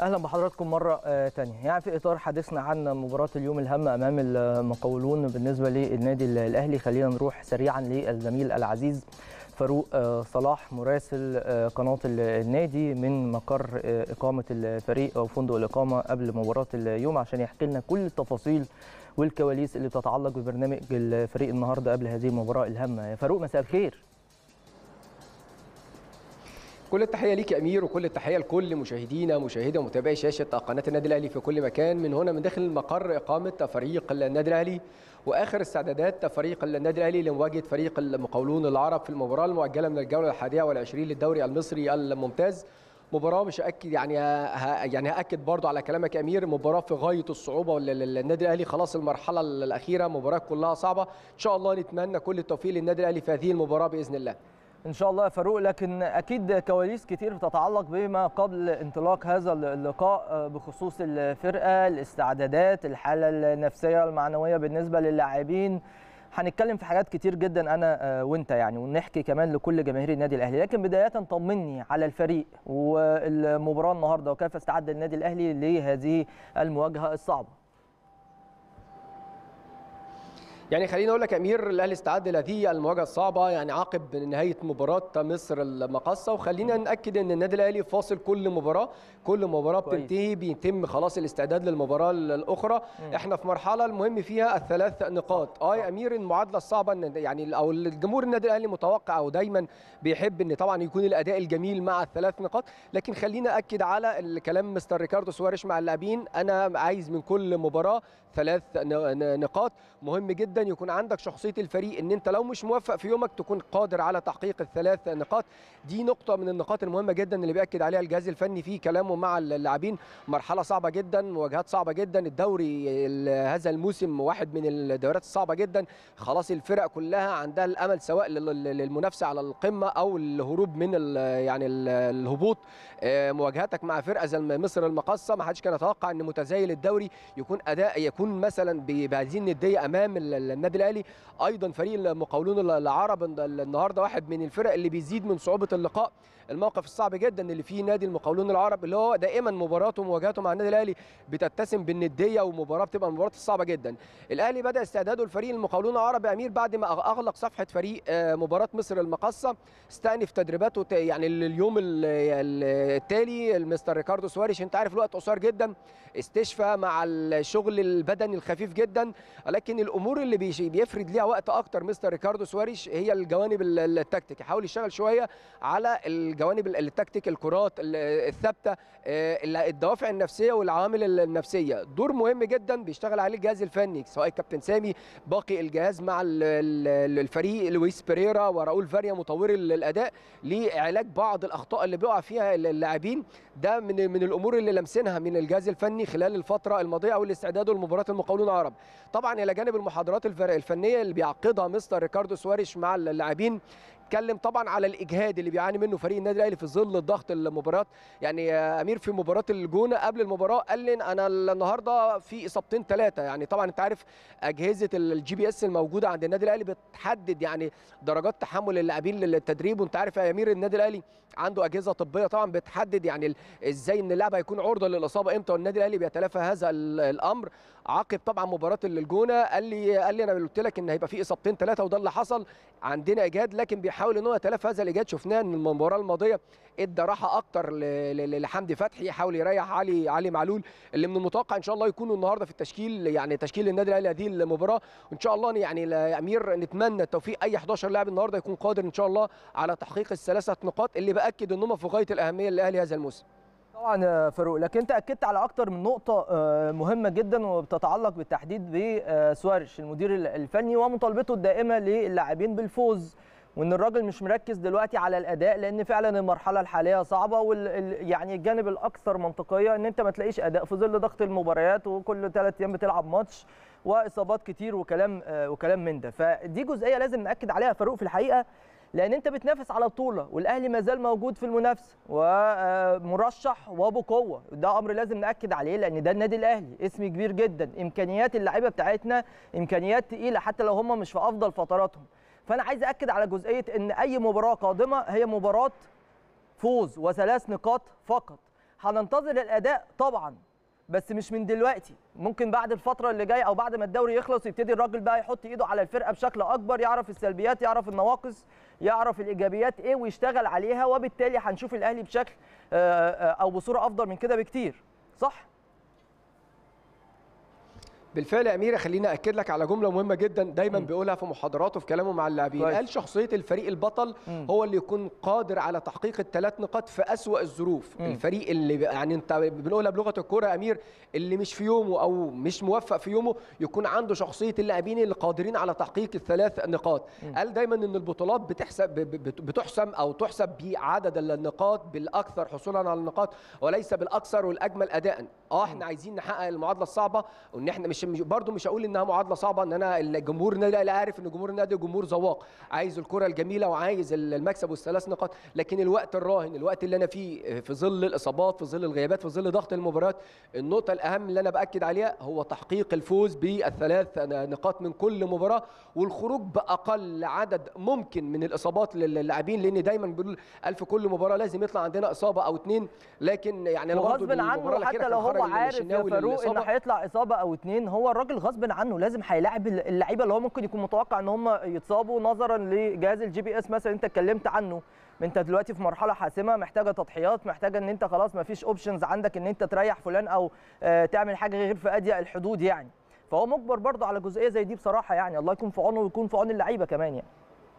اهلا بحضراتكم مره تانية. يعني في اطار حديثنا عن مباراه اليوم الهامه امام المقاولون بالنسبه للنادي الاهلي، خلينا نروح سريعا للزميل العزيز فاروق صلاح مراسل قناه النادي من مقر اقامه الفريق او فندق الاقامه قبل مباراه اليوم عشان يحكي لنا كل التفاصيل والكواليس اللي تتعلق ببرنامج الفريق النهارده قبل هذه المباراه الهامه. يا فاروق مساء الخير. كل التحيه ليك يا امير، وكل التحيه لكل مشاهدي ومتابعي شاشه قناه النادي الاهلي في كل مكان. من هنا من داخل مقر اقامه فريق النادي الاهلي واخر استعدادات فريق النادي الاهلي لمواجهه فريق المقاولون العرب في المباراه المؤجله من الجوله ال21 للدوري المصري الممتاز. مباراه مش اكد يعني هاكد برضو على كلامك يا امير، مباراه في غايه الصعوبه للنادي الاهلي، خلاص المرحله الاخيره، مباراه كلها صعبه. ان شاء الله نتمنى كل التوفيق للنادي الاهلي في هذه المباراه باذن الله. ان شاء الله يا فاروق، لكن اكيد كواليس كتير بتتعلق بما قبل انطلاق هذا اللقاء بخصوص الفرقه، الاستعدادات، الحاله النفسيه المعنويه بالنسبه للاعبين. هنتكلم في حاجات كتير جدا انا وانت يعني، ونحكي كمان لكل جماهير النادي الاهلي. لكن بدايه طمني على الفريق والمباراه النهارده وكيف استعد النادي الاهلي لهذه المواجهه الصعبه. يعني خليني اقول لك يا امير، الاهلي استعد لهذه المواجهه الصعبه يعني عقب نهايه مباراه مصر المقاصه، وخلينا ناكد ان النادي الاهلي فاصل كل مباراه بتنتهي بيتم خلاص الاستعداد للمباراه الاخرى. احنا في مرحله المهم فيها الثلاث نقاط. يا امير المعادله الصعبه ان يعني او الجمهور النادي الاهلي متوقع او دايما بيحب ان طبعا يكون الاداء الجميل مع الثلاث نقاط، لكن خلينا اكد على الكلام مستر ريكاردو سواريش مع اللاعبين. انا عايز من كل مباراه 3 نقاط. مهم جدا يكون عندك شخصيه الفريق ان انت لو مش موفق في يومك تكون قادر على تحقيق الثلاث نقاط. دي نقطه من النقاط المهمه جدا اللي بياكد عليها الجهاز الفني في كلامه مع اللاعبين. مرحله صعبه جدا، مواجهات صعبه جدا، الدوري هذا الموسم واحد من الدوريات الصعبه جدا. خلاص الفرق كلها عندها الامل سواء للمنافسه على القمه او الهروب من يعني الهبوط. مواجهاتك مع فرقه زي مصر المقاصه ما حدش كان يتوقع ان متزايل الدوري يكون مثلا بهذه النديه امام النادي الاهلي. ايضا فريق المقاولون العرب النهارده واحد من الفرق اللي بيزيد من صعوبه اللقاء. الموقف الصعب جدا اللي فيه نادي المقاولون العرب اللي هو دائما مباراته ومواجهاته مع النادي الاهلي بتتسم بالنديه، ومباراه بتبقى مباراه صعبه جدا. الاهلي بدا استعداده لفريق المقاولون العرب يا امير بعد ما اغلق صفحه فريق مباراه مصر المقاصه. استأنف تدريباته يعني اليوم التالي. المستر ريكاردو سواريش انت عارف الوقت قصير جدا، استشفى مع الشغل البدني الخفيف جدا، لكن الامور اللي بيفرد ليها وقت اكتر مستر ريكاردو سواريش هي الجوانب التكتيك. يحاول يشتغل شويه على الجوانب التكتيك، الكرات الثابته، الدوافع النفسيه والعوامل النفسيه. دور مهم جدا بيشتغل عليه الجهاز الفني سواء كابتن سامي، باقي الجهاز مع الفريق، لويس بيريرا وراؤول فاريا مطوري الاداء، لعلاج بعض الاخطاء اللي بيقع فيها اللاعبين. ده من الامور اللي لمسناها من الجهاز الفني خلال الفتره الماضيه او الاستعداد لمباراه المقاولون العرب. طبعا الى جانب المحاضرات الفنيه اللي بيعقدها مستر ريكاردو سواريش مع اللاعبين، اتكلم طبعا على الاجهاد اللي بيعاني منه فريق النادي الاهلي في ظل الضغط المباراه. يعني يا امير في مباراه الجونه قبل المباراه قال لي انا النهارده في اصابتين 3. يعني طبعا انت عارف اجهزه الجي بي اس الموجوده عند النادي الاهلي بتحدد يعني درجات تحمل اللاعبين للتدريب، وانت عارف يا امير النادي الاهلي عنده اجهزه طبيه طبعا بتحدد يعني ازاي ان اللاعب هيكون عرضه للاصابه امتى، والنادي الاهلي بيتلافى هذا الامر. عقب طبعا مباراه الجونه قال لي انا قلت لك ان هيبقى في اصابتين 3 وده اللي حصل، عندنا اجهاد، لكن بيحاول ان هو يتلافى هذا الاجهاد. شفناه ان المباراه الماضيه ادى راحه اكتر لحمدي فتحي، يحاول يريح علي معلول اللي من المتوقع ان شاء الله يكونوا النهارده في التشكيل، يعني تشكيل النادي الاهلي هذه المباراه. وان شاء الله يعني يا امير نتمنى التوفيق اي 11 لاعب النهارده يكون قادر ان شاء الله على تحقيق الثلاثه نقاط اللي باكد انهم في غايه الاهميه للاهلي هذا الموسم. طبعا يا فاروق، لكن انت اكدت على اكتر من نقطه مهمه جدا وبتتعلق بالتحديد بسواريش المدير الفني ومطالبته الدائمه للاعبين بالفوز، وان الراجل مش مركز دلوقتي على الاداء لان فعلا المرحله الحاليه صعبه، يعني الجانب الاكثر منطقيه ان انت ما تلاقيش اداء في ظل ضغط المباريات وكل 3 ايام بتلعب ماتش واصابات كتير وكلام من ده. فدي جزئيه لازم ناكد عليها فاروق في الحقيقه، لان انت بتنافس على بطوله والاهلي ما زال موجود في المنافسه ومرشح وبقوه. ده امر لازم ناكد عليه لان ده النادي الاهلي، اسم كبير جدا، امكانيات اللعيبه بتاعتنا امكانيات تقيله حتى لو هم مش في افضل فتراتهم. فانا عايز اكد على جزئيه ان اي مباراه قادمه هي مباراه فوز و3 نقاط فقط. هننتظر الاداء طبعا، بس مش من دلوقتي، ممكن بعد الفتره اللي جايه او بعد ما الدوري يخلص يبتدي الراجل بقى يحط ايده على الفرقه بشكل اكبر، يعرف السلبيات، يعرف النواقص، يعرف الايجابيات ايه ويشتغل عليها، وبالتالي هنشوف الاهلي بشكل او بصوره افضل من كده بكتير. صح؟ بالفعل يا امير، خليني اكد لك على جمله مهمه جدا دايما بيقولها في محاضراته في كلامه مع اللاعبين. قال شخصيه الفريق البطل هو اللي يكون قادر على تحقيق ال3 نقاط في اسوأ الظروف. الفريق اللي يعني انت بنقولها بلغه الكوره يا امير، اللي مش في يومه او مش موفق في يومه يكون عنده شخصيه اللاعبين اللي قادرين على تحقيق ال3 نقاط. قال دايما ان البطولات بتحسم او تحسب بعدد النقاط، بالاكثر حصولا على النقاط وليس بالاكثر والاجمل اداء. احنا عايزين نحقق المعادله الصعبه، وان احنا مش هقول انها معادله صعبه، ان انا الجمهور النادي الاهلي عارف ان جمهور النادي جمهور ذواق، عايز الكره الجميله وعايز المكسب وال3 نقاط، لكن الوقت الراهن، الوقت اللي انا فيه في ظل الاصابات، في ظل الغيابات، في ظل ضغط المباريات، النقطه الاهم اللي انا باكد عليها هو تحقيق الفوز بال3 نقاط من كل مباراه، والخروج باقل عدد ممكن من الاصابات للاعبين، لان دايما بنقول في كل مباراه لازم يطلع عندنا اصابه او 2، لكن يعني غصب عنه حتى لو هو عارف يا فاروق ان هيطلع اصابه او 2، هو الراجل غصب عنه لازم هيلاعب اللعيبه اللي هو ممكن يكون متوقع ان هم يتصابوا نظرا لجهاز الجي بي اس مثلا انت اتكلمت عنه. انت دلوقتي في مرحله حاسمه، محتاجه تضحيات، محتاجه ان انت خلاص ما فيش اوبشنز عندك ان انت تريح فلان او تعمل حاجه غير في اضيق الحدود يعني. فهو مجبر برضه على جزئيه زي دي بصراحه يعني، الله يكون في عونه ويكون في عون اللعيبه كمان يعني.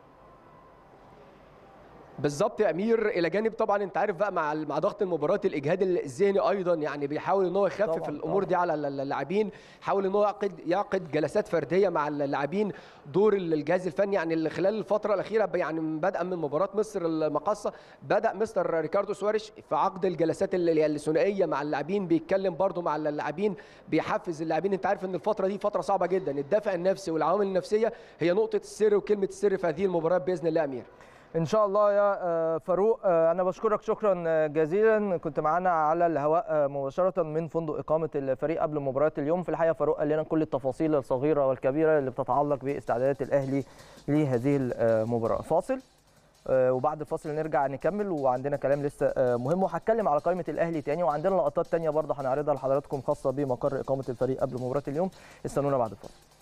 بالظبط يا امير، الى جانب طبعا انت عارف بقى مع ضغط المباريات الاجهاد الذهني ايضا، يعني بيحاول ان هو يخفف الامور دي على اللاعبين، يحاول ان هو يعقد جلسات فرديه مع اللاعبين. دور الجهاز الفني يعني خلال الفتره الاخيره، يعني بدءا من مباراه مصر المقاصه، بدا مستر ريكاردو سواريش في عقد الجلسات الثنائيه مع اللاعبين، بيتكلم برده مع اللاعبين، بيحفز اللاعبين. انت عارف ان الفتره دي فتره صعبه جدا، الدافع النفسي والعوامل النفسيه هي نقطه السر وكلمه السر في هذه المباراه باذن الله. امير ان شاء الله يا فاروق، انا بشكرك شكرا جزيلا، كنت معانا على الهواء مباشره من فندق اقامه الفريق قبل مباراه اليوم. في الحقيقه فاروق قال لنا كل التفاصيل الصغيره والكبيره اللي بتتعلق باستعدادات الاهلي لهذه المباراه. فاصل وبعد الفاصل نرجع نكمل، وعندنا كلام لسه مهم، وهتكلم على قائمه الاهلي تاني، وعندنا لقطات تانيه برضه هنعرضها لحضراتكم خاصه بمقر اقامه الفريق قبل مباراه اليوم. استنونا بعد الفاصل.